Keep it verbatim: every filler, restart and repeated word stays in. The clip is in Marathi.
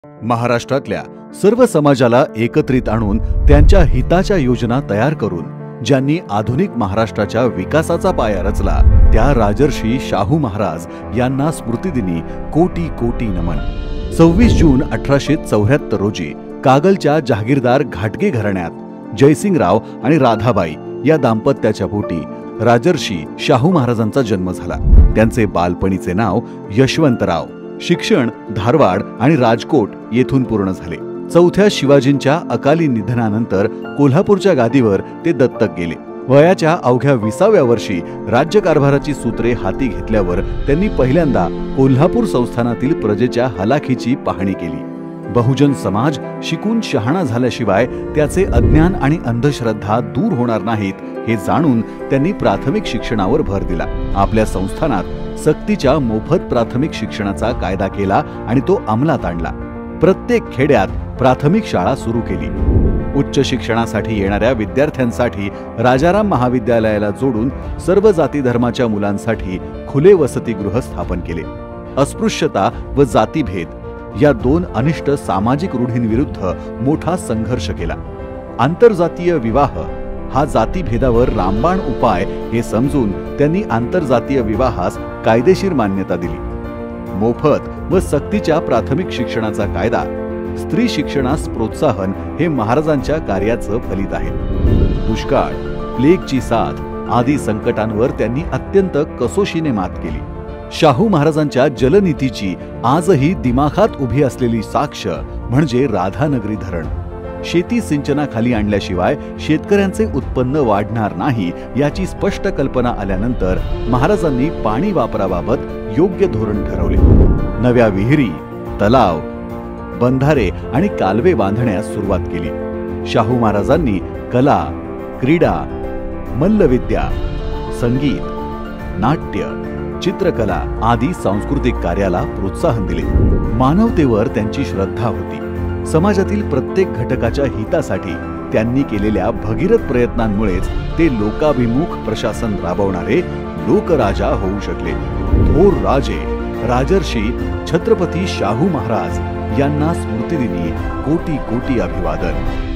महाराष्ट्रातल्या सर्व समाजाला एकत्रित आणून त्यांच्या हिताच्या योजना तयार करून ज्यांनी आधुनिक महाराष्ट्राच्या विकासाचा पाया रचला त्या राजर्षी शाहू महाराज यांना स्मृतिदिनी कोटी कोटी नमन। सव्वीस जून अठराशे चौऱ्याहत्तर रोजी कागलच्या जहागीरदार घाटगे घराण्यात जयसिंगराव आणि राधाबाई या दाम्पत्याच्या पोटी राजर्षी शाहू महाराजांचा जन्म झाला। त्यांचे बालपणीचे नाव यशवंतराव, शिक्षण धारवाड आणि राजकोट येथून पूर्ण झाले। चौथ्या शिवाजींच्या अकाली निधनानंतर कोल्हापूरच्या गादीवर ते दत्तक गेले। वयाच्या अवघ्या विसाव्या वर्षी राज्यकारभाराची सूत्रे हाती घेतल्यावर त्यांनी पहिल्यांदा कोल्हापूर संस्थानातील प्रजेच्या हलाखीची पाहणी केली। बहुजन समाज शिकून शहाणा झाल्याशिवाय त्याचे अज्ञान आणि अंधश्रद्धा दूर होणार नाहीत हे जाणून त्यांनी प्राथमिक शिक्षणावर भर दिला। आपल्या संस्थानात सक्तीच्या मोफत प्राथमिक शिक्षणाचा कायदा केला आणि तो अंमलात आणला। प्रत्येक खेड्यात प्राथमिक शाळा सुरू केली। उच्च शिक्षणासाठी येणाऱ्या विद्यार्थ्यांसाठी राजाराम महाविद्यालयाला जोडून सर्व जाती धर्माच्या मुलांसाठी खुले वसतिगृह स्थापन केले। अस्पृश्यता व जातीभेद या दोन अनिष्ट सामाजिक रूढींविरुद्ध मोठा संघर्ष केला। आंतरजातीय विवाह हा जातीभेदावर रामबाण उपाय हे समजून त्यांनी आंतरजातीय विवाहास कायदेशीर मान्यता दिली। मोफत व सक्तीच्या प्राथमिक शिक्षणाचा कायदा, स्त्री शिक्षणास प्रोत्साहन हे महाराजांच्या कार्याचं फलित आहे। दुष्काळ, प्लेगची साथ आदी संकटांवर त्यांनी अत्यंत कसोशीने मात केली। शाहू महाराजांच्या जलनीतीची आजही दिमाखात उभी असलेली साक्ष म्हणजे राधानगरी धरण। शेती सिंचनाखाली आणल्याशिवाय शेतकऱ्यांचे उत्पन्न वाढणार नाही याची स्पष्ट कल्पना आल्यानंतर महाराजांनी पाणी वापराबाबत योग्य धोरण ठरवले। नव्या विहिरी, तलाव, बंधारे आणि कालवे बांधण्यास सुरुवात केली। शाहू महाराजांनी कला, क्रीडा, मल्लविद्या, संगीत, नाट्य, चित्रकला आदी सांस्कृतिक कार्याला प्रोत्साहन दिले। मानवतेवर त्यांची श्रद्धा होती। समाजातील प्रत्येक घटकाच्या हितासाठी त्यांनी केलेल्या भगीरथ प्रयत्नांमुळेच ते लोकाभिमुख प्रशासन राबवणारे लोकराजा होऊ शकले। थोर राजे राजर्षी छत्रपती शाहू महाराज यांना स्मृतिदिनी कोटी कोटी अभिवादन।